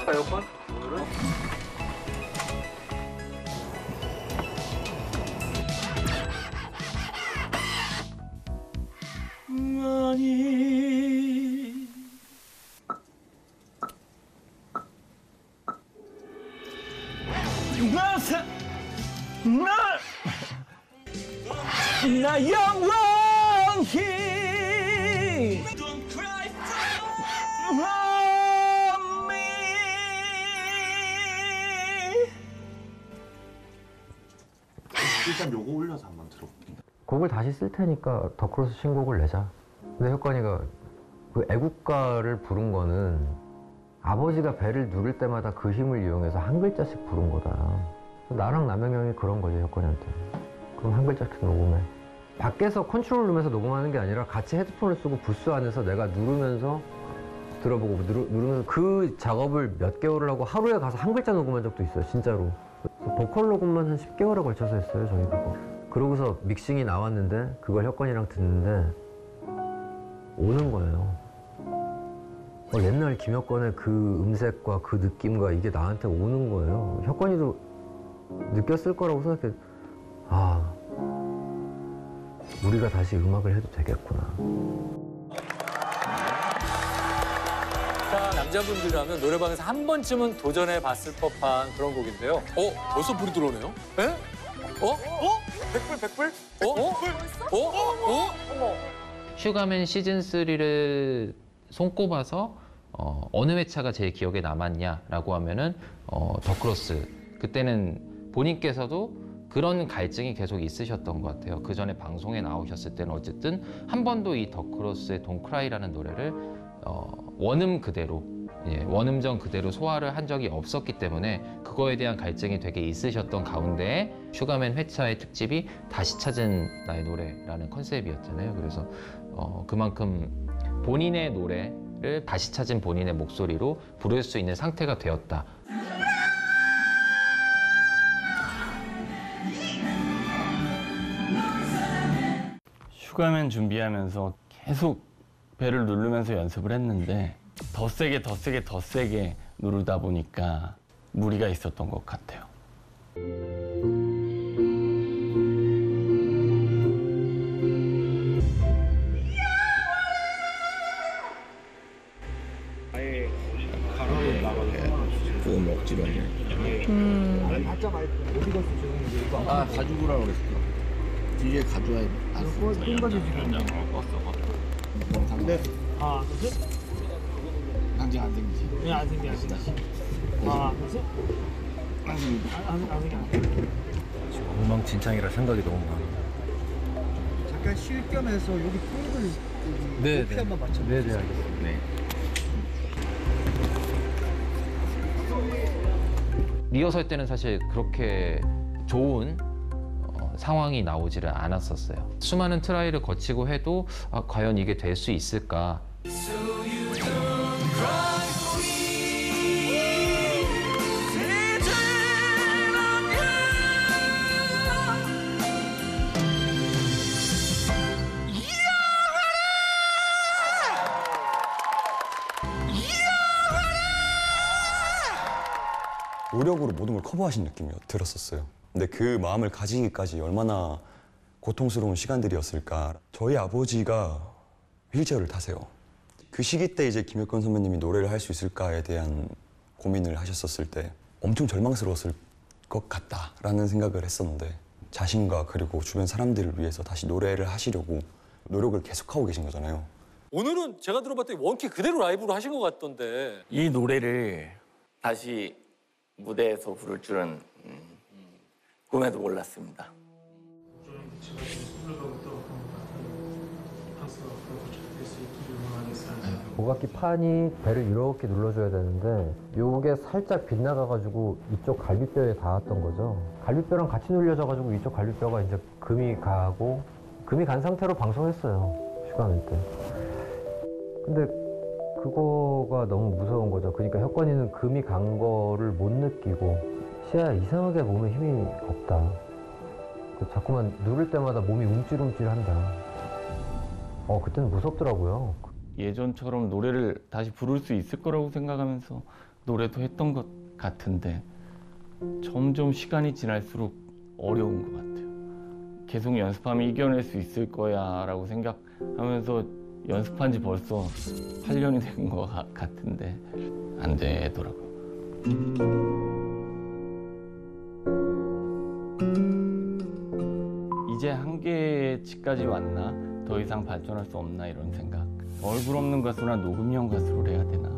할까 여권? 오늘은? 아니 나 영원히 일단 요거 올려서 한번 들어볼게요. 곡을 다시 쓸 테니까 더크로스 신곡을 내자. 근데 혁관이가 그 애국가를 부른 거는 아버지가 배를 누를 때마다 그 힘을 이용해서 한 글자씩 부른 거다. 나랑 남영 형이 그런 거지, 혁관이한테. 그럼 한 글자씩 녹음해. 밖에서 컨트롤룸에서 녹음하는 게 아니라 같이 헤드폰을 쓰고 부스 안에서 내가 누르면서 들어보고 누르면서 그 작업을 몇 개월을 하고 하루에 가서 한 글자 녹음한 적도 있어요, 진짜로. 보컬 녹음만 한 10개월에 걸쳐서 했어요, 저희 그거. 그러고서 믹싱이 나왔는데 그걸 혁관이랑 듣는데 오는 거예요. 옛날 김혁건의 그 음색과 그 느낌과 이게 나한테 오는 거예요. 혁관이도 느꼈을 거라고 생각해. 아, 우리가 다시 음악을 해도 되겠구나. 자, 남자분들이라면 노래방에서 한 번쯤은 도전해봤을 법한 그런 곡인데요. 벌써 불이 들어오네요? 에? 백불? 어머. 슈가맨 시즌3를 손꼽아서 어느 회차가 제일 기억에 남았냐라고 하면은 더크로스. 그때는 본인께서도 그런 갈증이 계속 있으셨던 것 같아요. 그 전에 방송에 나오셨을 때는 어쨌든 한 번도 이 더크로스의 Don't Cry라는 노래를 원음 그대로, 원음정 그대로 소화를 한 적이 없었기 때문에 그거에 대한 갈증이 되게 있으셨던 가운데 슈가맨 회차의 특집이 다시 찾은 나의 노래라는 컨셉이었잖아요. 그래서 그만큼 본인의 노래를 다시 찾은 본인의 목소리로 부를 수 있는 상태가 되었다. 슈가맨 준비하면서 계속 배를 누르면서 연습을 했는데 더 세게 누르다 보니까 무리가 있었던 것 같아요. 아예 가로로 나가게 그거 먹지 말래. 바짝 어디 갔어 지금? 아 가지고라고 그랬어. 뒤에 가져와야 돼. 뺀 거지 지금. 근데 당장 안 생기지. 네, 안 생겨. 안 생기. 엉망진창이라 생각이 너무 많아. 잠깐 쉴 겸해서 여기 포인트를 높이 한번 맞춰. 네, 알겠습니다. 네. 리허설 때는 사실 그렇게 좋은 상황이 나오지를 않았었어요. 수많은 트라이를 거치고 해도 과연 이게 될 수 있을까? 노력으로 모든 걸 커버하신 느낌이 들었었어요. 근데 그 마음을 가지기까지 얼마나 고통스러운 시간들이었을까. 저희 아버지가 휠체어를 타세요. 그 시기 때 이제 김혁건 선배님이 노래를 할 수 있을까에 대한 고민을 하셨었을 때 엄청 절망스러웠을 것 같다라는 생각을 했었는데 자신과 그리고 주변 사람들을 위해서 다시 노래를 하시려고 노력을 계속하고 계신 거잖아요. 오늘은 제가 들어봤더니 원키 그대로 라이브로 하신 것 같던데. 이 노래를 다시 무대에서 부를 줄은 꿈에도 몰랐습니다. 고각기 판이 배를 이렇게 눌러줘야 되는데 요게 살짝 빗나가가지고 이쪽 갈비뼈에 닿았던 거죠. 갈비뼈랑 같이 눌려져가지고 이쪽 갈비뼈가 이제 금이 가고 금이 간 상태로 방송했어요. 슈가맨 때. 근데 그거가 너무 무서운 거죠. 그러니까 혁건이는 금이 간 거를 못 느끼고 시아야 이상하게 몸에 힘이 없다. 자꾸만 누를 때마다 몸이 움찔움찔한다. 그때는 무섭더라고요. 예전처럼 노래를 다시 부를 수 있을 거라고 생각하면서 노래도 했던 것 같은데 점점 시간이 지날수록 어려운 것 같아요. 계속 연습하면 이겨낼 수 있을 거야 라고 생각하면서 연습한 지 벌써 8년이 된 것 같은데 안 되더라고요. 이제 한계치까지 왔나? 더 이상 발전할 수 없나 이런 생각. 얼굴 없는 가수나 녹음용 가수를 해야 되나?